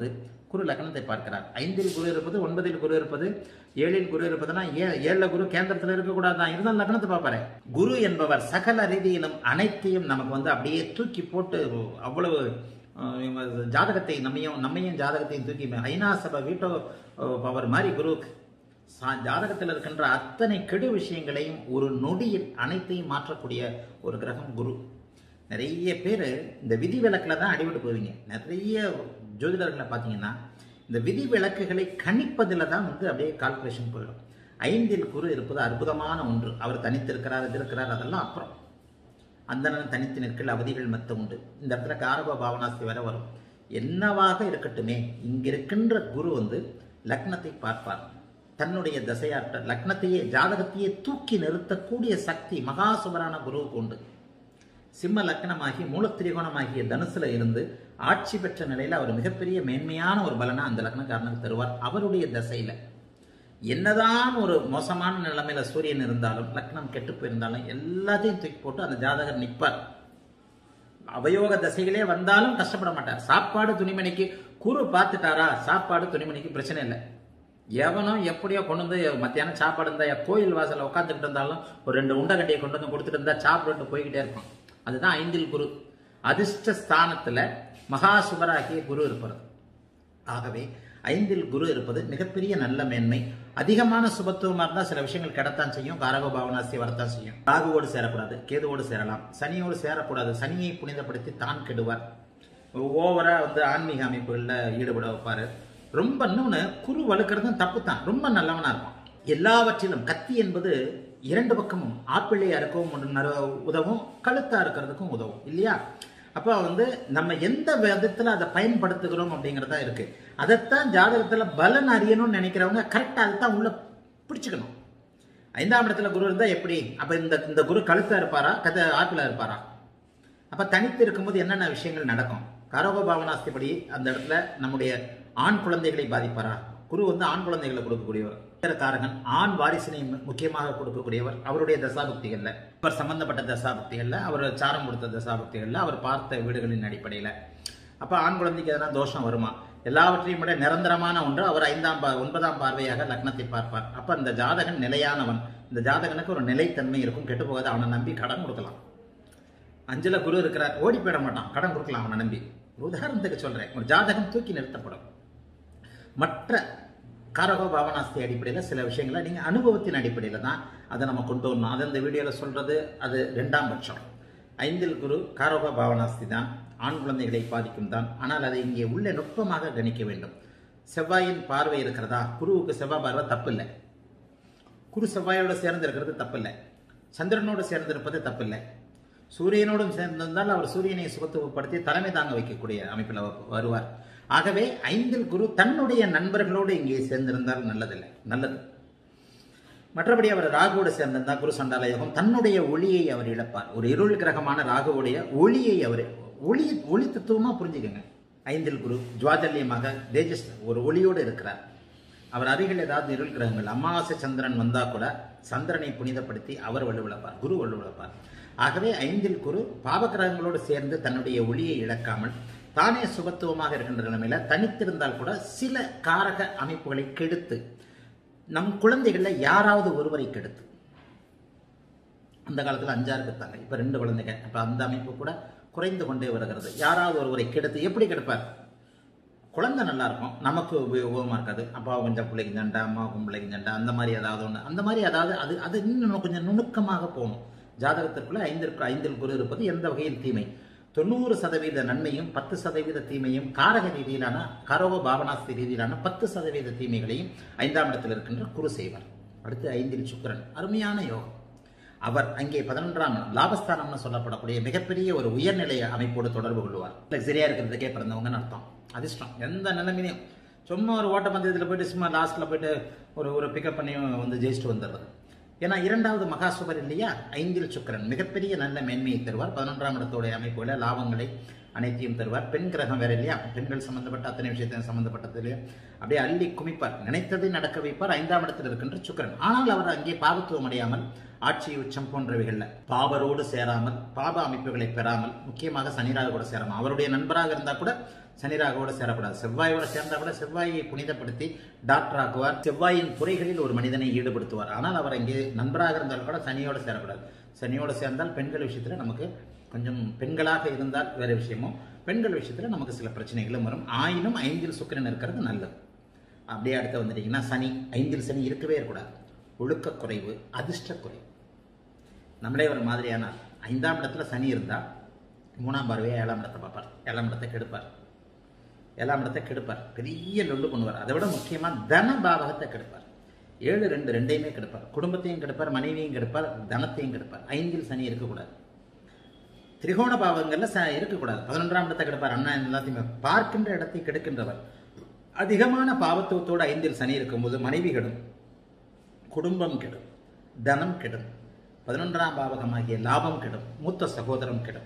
குரு லக்னத்தை பார்க்கிறார். ஐந்தில் குரு இருப்பது, ஒன்பதில் குரு இருப்பது, ஏழில் குரு இருப்பதுன்னா ஏ ஏழுல குரு கேந்திரத்தில் இருக்கக்கூடாதான், இருந்தாலும் லக்னத்தை பார்ப்பாரு. குரு என்பவர் சகல ரீதியிலும் அனைத்தையும் நமக்கு வந்து அப்படியே தூக்கி போட்டு அவ்வளவு ஜாதகத்தை நம்மையும் நம்மையும் ஜாதகத்தையும் தூக்கி ஐநாசப வீட்டோ பவர் மாதிரி குரு ஜாதகத்தில் இருக்கின்ற அத்தனை கெடு விஷயங்களையும் ஒரு நொடியில் அனைத்தையும் மாற்றக்கூடிய ஒரு கிரகம் குரு. நிறைய பேர் இந்த விதி விலக்கில் தான் அடிபட்டு போவீங்க. நிறைய ஜோதிடர்களை பார்த்தீங்கன்னா இந்த விதி விலக்குகளை கணிப்பதில் தான் வந்து அப்படியே கால்குலேஷன் போயிடும். ஐந்தில் குரு இருப்பது அற்புதமான ஒன்று. அவர் தனித்திருக்கிறார், இது இருக்கிறார், அதெல்லாம் அப்புறம். அந்த தனித்து நிற்கில் அவதிகள் மத்த உண்டு. இந்த இடத்துல காரக பாவனாஸ்தி வர வரும். என்னவாக இருக்கட்டுமே, இங்க இருக்கின்ற குரு வந்து லக்னத்தை பார்ப்பார். தன்னுடைய தசையாற்ற லக்னத்தையே ஜாதகத்தையே தூக்கி நிறுத்தக்கூடிய சக்தி மகாசுபரான குருவுக்கு உண்டு. சிம்ம லக்னமாகி மூலத்திரிகோணமாகிய தனுசுல இருந்து ஆட்சி பெற்ற நிலையில அவர் மிகப்பெரிய மேன்மையான ஒரு பலனை அந்த லக்னக்காரனுக்கு தருவார். அவருடைய தசையில என்னதான் ஒரு மோசமான நிலைமையில சூரியன் இருந்தாலும், லக்னம் கெட்டு போயிருந்தாலும் எல்லாத்தையும் தூக்கி போட்டு அந்த ஜாதகர் நிற்பார். அவயோக தசைகளே வந்தாலும் கஷ்டப்பட மாட்டார். சாப்பாடு துணிமணிக்கு குரு பார்த்துட்டாரா, சாப்பாடு துணிமணிக்கு பிரச்சனை இல்லை. எவனோ எப்படியோ கொண்டு வந்து மத்தியானம் சாப்பாடு இருந்தா கோயில் வாசல உட்காந்துக்கிட்டு இருந்தாலும் ஒரு ரெண்டு உண்டகட்டியை கொண்டு வந்து கொடுத்துட்டு இருந்தா சாப்பிட்டு போய்கிட்டே இருக்கும். அதுதான் ஐந்தில் குரு. அதிர்ஷ்ட ஸ்தானத்துல மகாசுபராகிய குரு இருப்பது. ஆகவே ஐந்தில் குரு இருப்பது மிகப்பெரிய நல்ல மேன்மை. அதிகமான சுபத்துவமா இருந்தா சில விஷயங்கள் கிடத்தான் செய்யும். காரக பாவனாஸ்தி வரத்தான் செய்யும். ராகுவோடு சேரக்கூடாது, கேதுவோடு சேரலாம். சனியோடு சேரக்கூடாது. சனியை புனிதப்படுத்தி தான் கெடுவார். ஓவரா வந்து ஆன்மீக அமைப்புகள்ல ஈடுபட வைப்பாரு. ரொம்ப இன்னொன்னு குரு வலுக்கிறதும் தப்பு தான். ரொம்ப நல்லவனா இருக்கும். எல்லாவற்றிலும் கத்தி என்பது இரண்டு பக்கமும் ஆப்பிள்ளையா இருக்கவும் உதவும், கழுத்தா இருக்கிறதுக்கும் உதவும் இல்லையா? அப்ப வந்து நம்ம எந்த விதத்துல அதை பயன்படுத்துகிறோம் அப்படிங்கறதா இருக்கு. அதைத்தான் ஜாதகத்துல பலன் அறியணும்னு நினைக்கிறவங்க கரெக்டா அதைத்தான் உள்ள பிடிச்சுக்கணும். ஐந்தாம் இடத்துல குரு இருந்தா எப்படி? அப்ப இந்த இந்த குரு கழுத்தா இருப்பாரா, கதை ஆப்பிளா இருப்பாரா? அப்ப தனித்து இருக்கும்போது என்னென்ன விஷயங்கள் நடக்கும்? காரக பாவனாஸ்திபடி அந்த இடத்துல நம்முடைய ஆண் குழந்தைகளை பாதிப்பாரா? குரு வந்து ஆண் குழந்தைகளை கொடுக்கக்கூடியவர். காரகன் ஆண் வாரிசினை முக்கியமாக கொடுக்கக்கூடியவர். அவருடைய தசாபுக்திகள்ல, அவர் சம்பந்தப்பட்ட தசாபுக்திகள்ல, அவர் சாரம் கொடுத்த தசாபுக்திகள்ல, அவர் பார்த்த வீடுகளின் அடிப்படையில அப்ப ஆண் குழந்தைக்கு எதனா தோஷம் வருமா? எல்லாவற்றையும் விட நிரந்தரமான ஒன்று அவர் ஐந்தாம் ஒன்பதாம் பார்வையாக லக்னத்தை பார்ப்பார். அப்ப அந்த ஜாதகன் நிலையானவன். இந்த ஜாதகனுக்கு ஒரு நிலைத்தன்மை இருக்கும். கெட்டு போகாது. அவனை நம்பி கடன் கொடுக்கலாம். அஞ்சுல குரு இருக்கிறார், ஓடி போயிட மாட்டான். கடன் கொடுக்கலாம் அவனை நம்பி. உதாரணத்துக்கு சொல்றேன், ஒரு ஜாதகம் தூக்கி நிறுத்தப்படும். மற்ற காரக பாவனாஸ்தி அடிப்படையில் சில விஷயங்களை நீங்க அனுபவத்தின் அடிப்படையில் தான் அதை நம்ம கொண்டு வரணும். அதை இந்த வீடியோல சொல்றது அது ரெண்டாம் பட்சம். ஐந்தில் குரு காரக பாவனாஸ்தி தான், ஆண் குழந்தைகளை பாதிக்கும் தான். ஆனால் அதை இங்கே உள்ளே நுட்பமாக கணிக்க வேண்டும். செவ்வாயின் பார்வை இருக்கிறதா? குருவுக்கு செவ்வாய் பார்வை தப்பு இல்லை. குரு செவ்வாயோடு சேர்ந்து இருக்கிறது தப்பு இல்லை. சந்திரனோடு சேர்ந்து இருப்பது தப்பு இல்லை. சூரியனோடும் சேர்ந்திருந்தால் அவர் சூரியனை சுகத்துவப்படுத்தி தலைமை தாங்க வைக்கக்கூடிய அமைப்பில் வருவார். ஆகவே ஐந்தில் குரு தன்னுடைய நண்பர்களோடு இங்கே சேர்ந்திருந்தால் நல்லதில்லை, நல்லது. மற்றபடி அவர் ராகுவோடு சேர்ந்திருந்தால் குரு சண்டால யோகம், தன்னுடைய ஒளியை அவர் இழப்பார். ஒரு இருள் கிரகமான ராகுவுடைய ஒளியை அவர் ஒளி ஒளி தத்துவமா புரிஞ்சுக்கங்க. ஐந்தில் குரு ஜுவாஜல்யமாக தேஜஸ் ஒரு ஒளியோடு இருக்கிறார். அவர் அருகில் ஏதாவது இருள் கிரகங்கள் அமாவாசை சந்திரன் வந்தா கூட சந்திரனை புனிதப்படுத்தி அவர் வலுவிழப்பார், குரு வலுவிழப்பார். ஆகவே ஐந்தில் குரு பாவகிரகங்களோடு சேர்ந்து தன்னுடைய ஒளியை இழக்காமல் தானே சுபத்துவமாக இருக்கின்ற நிலைமையில தனித்திருந்தால் கூட சில காரக அமைப்புகளை கெடுத்து நம் குழந்தைகள்ல யாராவது ஒருவரை கெடுத்து, அந்த காலத்துல அஞ்சாறு பெற்றாங்க, இப்ப ரெண்டு குழந்தைங்க, அப்ப அந்த அமைப்பு கூட குறைந்து கொண்டே வருகிறது. யாராவது ஒருவரை கெடுத்து எப்படி கெடுப்பார்? குழந்தை நல்லா இருக்கும், நமக்கு உபயோகமா இருக்காது. அப்பா கொஞ்சம் பிள்ளைக்கு சண்டை, அம்மாவுக்கும் பிள்ளைக்கு சண்டை, அந்த மாதிரி ஏதாவது ஒன்று, அந்த மாதிரி அதாவது அது அது இன்னும் கொஞ்சம் நுணுக்கமாக போகணும். ஜாதகத்திற்குள்ள ஐந்திற்கு ஐந்தில் குரு இருப்பது எந்த வகையில் தீமை? தொண்ணூறு சதவீத நன்மையும் பத்து சதவீத தீமையும் காரக ரீதியிலான காரக பாவனாஸ்தி ரீதியிலான பத்து சதவீத தீமைகளையும் ஐந்தாம் இடத்தில் இருக்கின்ற குரு செய்வார். அடுத்து ஐந்தில் சுக்கிரன், அருமையான யோகம். அவர் அங்கே பதினொன்றாம் லாபஸ்தானம்னு சொல்லப்படக்கூடிய மிகப்பெரிய ஒரு உயர்நிலை அமைப்போடு தொடர்பு கொள்வார். சரியா இருக்கிறதுக்கே பிறந்தவங்கன்னு அர்த்தம். அதிர்ஷ்டம் எந்த நிலைமையிலையும் சும்மா ஒரு ஓட்டப்பந்தயத்தில் போயிட்டு சும்மா லாஸ்ட்ல போயிட்டு ஒரு ஒரு பிக்கப் பண்ணியும் வந்து ஜெயிச்சுட்டு வந்துடுறது. ஏன்னா இரண்டாவது மகாசுபர் இல்லையா? ஐந்தில் சுக்கிரன் மிகப்பெரிய நல்ல மேன்மையை தருவார். பதினொன்றாம் இடத்துடைய அமைப்புல லாபங்களை அனைத்தையும் தருவார். பெண் கிரகம் வேற இல்லையா? பெண்கள் சம்பந்தப்பட்ட அத்தனை விஷயத்தையும் சம்பந்தப்பட்டதிலே அப்படியே அள்ளி குமிப்பார். நினைத்ததை நடக்க வைப்பார். ஐந்தாம் இடத்தில் இருக்கின்ற சுக்கிரன். ஆனால் அவர் அங்கே பாவத்துவம் அடையாமல் ஆட்சி உச்சம் போன்றவைகள்ல பாவரோடு சேராமல் பாப அமைப்புகளை பெறாமல், முக்கியமாக சனிராக கூட சேராமல், அவருடைய நண்பராக இருந்தா கூட சனி ராகுவோட சேரக்கூடாது. செவ்வாயோட சேர்ந்தா கூட செவ்வாயை புனிதப்படுத்தி டாக்டர் ஆக்குவார், செவ்வாயின் குறைகளில் ஒரு மனிதனை ஈடுபடுத்துவார். ஆனால் அவர் இங்கே நண்பராக இருந்தால் கூட சனியோட சேரக்கூடாது. சனியோட சேர்ந்தால் பெண்கள் விஷயத்தில் நமக்கு கொஞ்சம், பெண்களாக இருந்தால் வேறு விஷயமும், பெண்கள் விஷயத்தில் நமக்கு சில பிரச்சனைகளும் வரும். ஆயினும் ஐந்தில் சுக்கிரன் இருக்கிறது நல்லது. அப்படியே அடுத்து வந்துட்டீங்கன்னா சனி, ஐந்தில் சனி இருக்கவே இருக்கக்கூடாது. ஒழுக்க குறைவு, அதிர்ஷ்ட குறைவு. நம்மளே ஒரு மாதிரியான ஐந்தாம் இடத்துல சனி இருந்தால் மூணாம் பார்வையை ஏழாம் இடத்தை பார்ப்பார், ஏழாம் இடத்தை கெடுப்பார், ஏழாம் இடத்தை கெடுப்பார், பெரிய லொல்லு பண்ணுவார். அதை விட முக்கியமாக தன பாவகத்தை கெடுப்பார். ஏழு ரெண்டு ரெண்டையுமே கெடுப்பார், குடும்பத்தையும் கெடுப்பார், மனைவியும் கெடுப்பார், தனத்தையும் கெடுப்பார். ஐந்தில் சனி இருக்கக்கூடாது. திரிகோண பாவங்கள்ல ச இருக்கக்கூடாது. பதினொன்றாம் இடத்தை கெடுப்பார். அண்ணா எல்லாத்தையுமே பார்க்கின்ற இடத்தை கெடுக்கின்றவர். அதிகமான பாவத்துவத்தோடு ஐந்தில் சனி இருக்கும்போது மனைவி கெடும், குடும்பம் கெடும், தனம் கெடும், பதினொன்றாம் பாவகமாகிய லாபம் கெடும், மூத்த சகோதரம் கெடும்,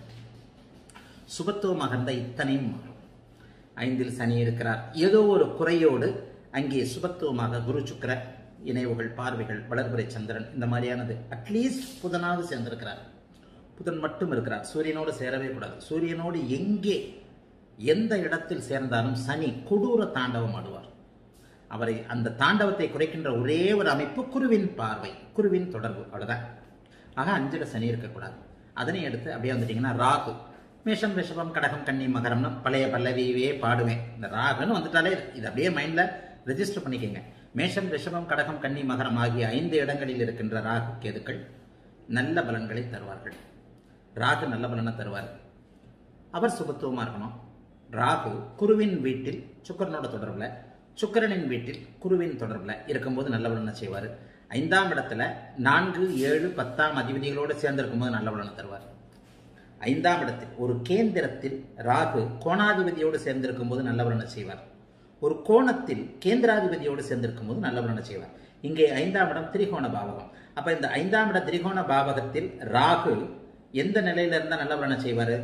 சுபத்துவமாக இருந்த இத்தனையும் மாறும். ஐந்தில் சனி இருக்கிறார், ஏதோ ஒரு குறையோடு அங்கே சுபத்துவமாக குரு சுக்கிர இணைவுகள், பார்வைகள், வளர்பிறை சந்திரன், இந்த மாதிரியானது. அட்லீஸ்ட் புதனாவது சேர்ந்திருக்கிறார். புதன் மட்டும் இருக்கிறார், சூரியனோடு சேரவே கூடாது. சூரியனோடு எங்கே எந்த இடத்தில் சேர்ந்தாலும் சனி கொடூர தாண்டவம் ஆடுவார். அவரை அந்த தாண்டவத்தை குறைக்கின்ற ஒரே ஒரு அமைப்பு குருவின் பார்வை, குருவின் தொடர்பு, அவ்வளவுதான். ஆக அஞ்சுல சனி இருக்கக்கூடாது. அதனை எடுத்து அப்படியே வந்துட்டீங்கன்னா ராகு, மேஷம் ரிஷபம் கடகம் கன்னி மகரம்னு பழைய பல்லவியே பாடுவேன். இந்த ராகுன்னு வந்துட்டாலே இது அப்படியே மைண்ட்ல ரெஜிஸ்டர் பண்ணிக்கோங்க. மேஷம் ரிஷபம் கடகம் கன்னி மகரம் ஆகிய ஐந்து இடங்களில் இருக்கின்ற ராகு கேதுக்கள் நல்ல பலன்களை தருவார்கள். ராகு நல்ல பலனை தருவார். அவர் சுபத்துவமா இருக்கணும். ராகு குருவின் வீட்டில் சுக்கிரனோட தொடர்புல, சுக்கிரனின் வீட்டில் குருவின் தொடர்புல இருக்கும்போது நல்ல பலனை செய்வார். ஐந்தாம் இடத்துல நான்கு ஏழு பத்தாம் அதிபதிகளோடு சேர்ந்திருக்கும் போது நல்ல பலனை தருவார். ஐந்தாம் இடத்தில் ஒரு கேந்திரத்தில் ராகு கோணாதிபதியோடு சேர்ந்திருக்கும் போது நல்ல பலனை செய்வார். ஒரு கோணத்தில் கேந்திராதிபதியோடு சேர்ந்திருக்கும் போது நல்ல பலனை செய்வார். இங்கே ஐந்தாம் இடம் திரிகோண பாவகம். அப்ப இந்த ஐந்தாம் இட திரிகோண பாவகத்தில் ராகு எந்த நிலையில இருந்தா நல்ல பலனை செய்வார்?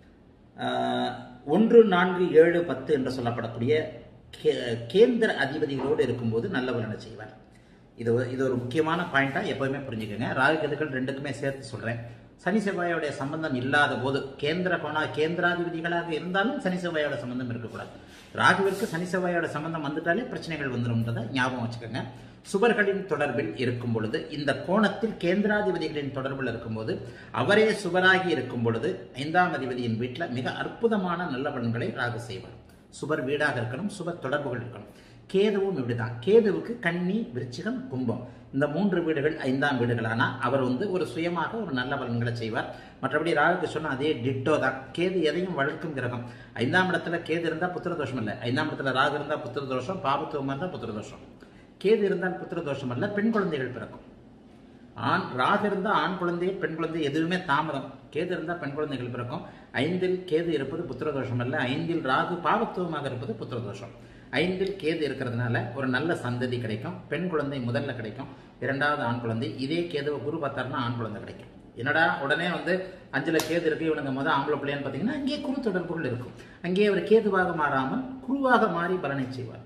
ஒன்று நான்கு ஏழு பத்து என்று சொல்லப்படக்கூடிய கேந்திர அதிபதிகளோடு இருக்கும்போது நல்ல பலனை செய்வார். இது இது ஒரு முக்கியமான பாயிண்டா எப்பவுமே புரிஞ்சுக்கோங்க. ராகு கேதுக்கள் ரெண்டுக்குமே சேர்த்து சொல்றேன். சனி செவ்வாயோடைய சம்பந்தம் இல்லாத போது, கேந்திர கோணா கேந்திராதிபதிகளாக இருந்தாலும் சனி செவ்வாயோட சம்பந்தம் இருக்கக்கூடாது. ராகுவிற்கு சனி செவ்வாயோட சம்பந்தம் வந்துட்டாலே பிரச்சனைகள் வந்துடும்ன்றதை ஞாபகம் வச்சுக்கோங்க. சுபர்களின் தொடர்பில் இருக்கும் பொழுது, இந்த கோணத்தில் கேந்திராதிபதிகளின் தொடர்பில் இருக்கும்போது, அவரே சுபராகி இருக்கும் பொழுது ஐந்தாம் அதிபதியின் வீட்டில் மிக அற்புதமான நல்ல பலன்களை ராகு செய்வார். சுபர் வீடாக இருக்கணும், சுப தொடர்புகள் இருக்கணும். கேதுவும் இப்படிதான். கேதுவுக்கு கன்னி, விருச்சிகம், கும்பம் இந்த மூன்று வீடுகள் ஐந்தாம் வீடுகளானா அவர் வந்து ஒரு சுயமாக ஒரு நல்ல பலன்களை செய்வார். மற்றபடி ராகுக்கு சொன்ன அதே டிட்டோ தான். கேது எதையும் வளர்க்கும் கிரகம். ஐந்தாம் இடத்துல கேது இருந்தால் புத்திர தோஷம் இல்லை. ஐந்தாம் இடத்துல ராகு இருந்தால் புத்திர தோஷம், பாபத்துவமாக இருந்தால் புத்திர தோஷம். கேது இருந்தால் புத்திர தோஷம் அல்ல, பெண் குழந்தைகள் பிறக்கும். ஆண் ராகு இருந்தால் ஆண் குழந்தை, பெண் குழந்தை எதுவுமே தாமதம். கேது இருந்தால் பெண் குழந்தைகள் பிறக்கும். ஐந்தில் கேது இருப்பது புத்திர தோஷம் அல்ல, ஐந்தில் ராகு பாவத்துவமாக இருப்பது புத்திர தோஷம். ஐந்தில் கேது இருக்கிறதுனால ஒரு நல்ல சந்ததி கிடைக்கும். பெண் குழந்தை முதல்ல கிடைக்கும், இரண்டாவது ஆண் குழந்தை. இதே கேதுவை குரு பார்த்தாருன்னா ஆண் குழந்தை கிடைக்கும். என்னடா உடனே வந்து அஞ்சுல கேது இருக்கு, இவனுங்க முதல் ஆம்பளை பிள்ளைன்னு பார்த்தீங்கன்னா அங்கேயே குரு தொடர்புகள் இருக்கும். அங்கேயே அவர் கேதுவாக மாறாமல் குருவாக மாறி பலனை செய்வார்.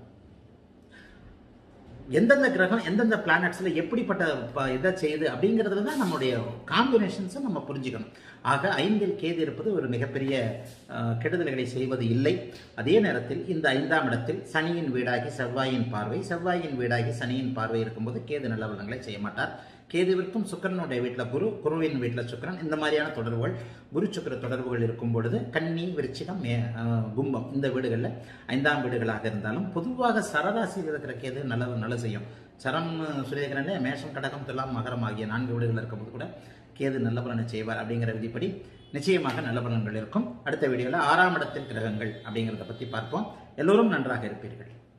எந்தெந்த கிரகம் எந்தெந்த பிளானட்ஸ்ல எப்படிப்பட்ட இதை செய்யுது அப்படிங்கிறதுல தான் நம்முடைய காம்பினேஷன்ஸை நம்ம புரிஞ்சுக்கணும். ஆக ஐந்தில் கேது இருப்பது ஒரு மிகப்பெரிய கெடுதல்களை செய்வது இல்லை. அதே நேரத்தில் இந்த ஐந்தாம் இடத்தில் சனியின் வீடாகி செவ்வாயின் பார்வை, செவ்வாயின் வீடாகி சனியின் பார்வை இருக்கும்போது கேது நல்ல பலன்களை செய்ய மாட்டார். கேதுவிற்கும் சுக்கிரனுடைய வீட்டில் குரு, குருவின் வீட்டில் சுக்கிரன், இந்த மாதிரியான தொடர்புகள், குரு சுக்கிர தொடர்புகள் இருக்கும் பொழுது கன்னி, விருச்சிகம், கும்பம் இந்த வீடுகளில் ஐந்தாம் வீடுகளாக இருந்தாலும் பொதுவாக சரராசியில் இருக்கிற கேது நல்ல நல்ல செய்யும். சரம் சொல்லியிருக்கிறேன், மேஷம் கடகம் துலாம் மகரம் ஆகிய நான்கு வீடுகள் இருக்கும்போது கூட கேது நல்ல பலனை செய்வார். அப்படிங்கிற விதிப்படி நிச்சயமாக நல்ல பலன்கள் இருக்கும். அடுத்த வீடியோவில் ஆறாம் இடத்தில் கிரகங்கள் அப்படிங்கிறத பற்றி பார்ப்போம். எல்லோரும் நன்றாக இருப்பீர்கள்.